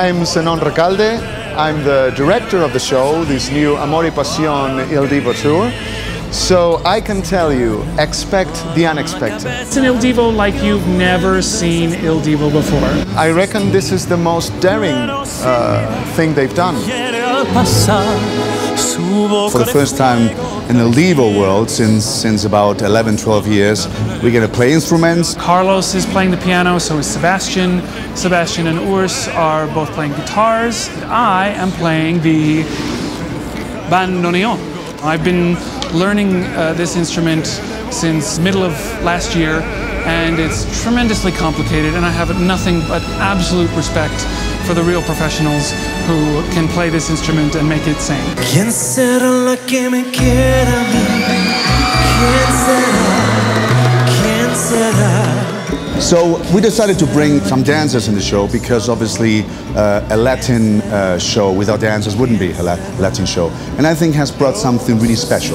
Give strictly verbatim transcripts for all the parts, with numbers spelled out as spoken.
I'm Zenon Recalde. I'm the director of the show, this new Amor y Pasión Il Divo tour. So I can tell you, expect the unexpected. It's an Il Divo like you've never seen Il Divo before. I reckon this is the most daring uh, thing they've done. For the first time in the Il Divo world since, since about eleven, twelve years, we're going to play instruments. Carlos is playing the piano, so is Sebastian. Sebastian and Urs are both playing guitars. I am playing the bandoneon. I've been learning uh, this instrument since middle of last year, and it's tremendously complicated, and I have nothing but absolute respect for the real professionals who can play this instrument and make it sing. ¿Quién será la que me quiera a mí? ¿Quién será? ¿Quién será? So we decided to bring some dancers in the show because obviously uh, a Latin uh, show without dancers wouldn't be a La Latin show, and I think has brought something really special.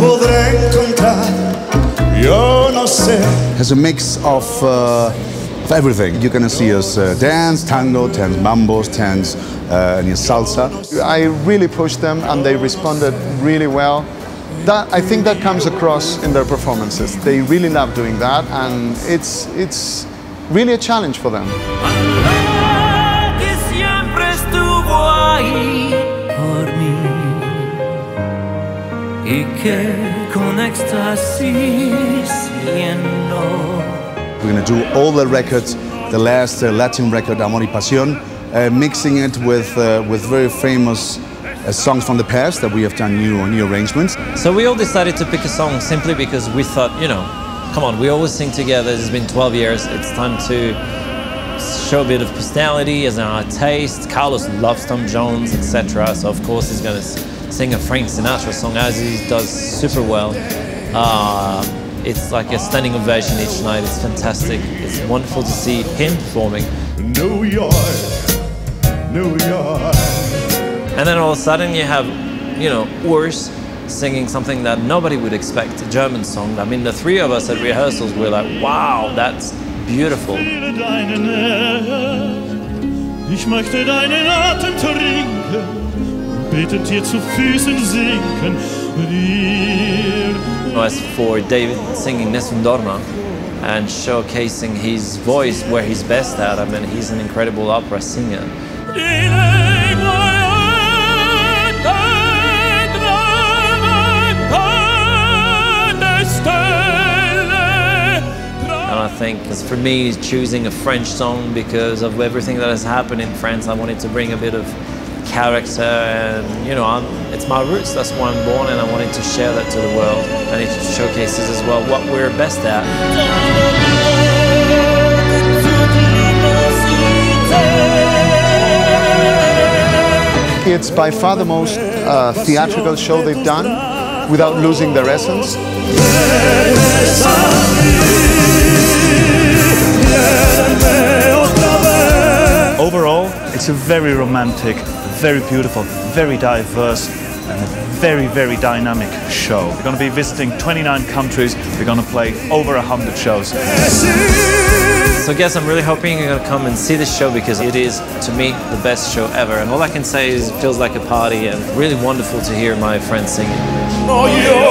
Has a mix of uh, of everything. You're gonna see us uh, dance, tango, dance mambos, dance uh, and salsa. I really pushed them and they responded really well. That, I think that comes across in their performances. They really love doing that, and it's, it's really a challenge for them. We're going to do all the records, the last uh, Latin record, Amor y Pasión, uh, mixing it with, uh, with very famous uh, songs from the past that we have done new, new arrangements. So we all decided to pick a song simply because we thought, you know, come on, we always sing together, it's been twelve years, it's time to show a bit of personality as our taste. Carlos loves Tom Jones, et cetera. So of course he's going to sing a Frank Sinatra song, as he does super well. Uh, It's like a standing ovation each night. It's fantastic. It's wonderful to see him performing. New York, New York. And then all of a sudden you have, you know, Urs singing something that nobody would expect, a German song. I mean, the three of us at rehearsals were like, wow, that's beautiful. Ich möchte deinen Atem trinken, betend dir zu Füßen sinken. As for David singing Nessun Dorma and showcasing his voice where he's best at, I mean, he's an incredible opera singer. And I think, for me, choosing a French song because of everything that has happened in France, I wanted to bring a bit of character, and you know, I'm, it's my roots, that's why I'm born, and I wanted to share that to the world, and it showcases as well what we're best at. It's by far the most uh, theatrical show they've done without losing their essence. Overall, it's a very romantic, very beautiful, very diverse, and a very, very dynamic show. We're going to be visiting twenty-nine countries. We're going to play over one hundred shows. So guys, I'm really hoping you're going to come and see this show because it is, to me, the best show ever. And all I can say is it feels like a party and really wonderful to hear my friends singing.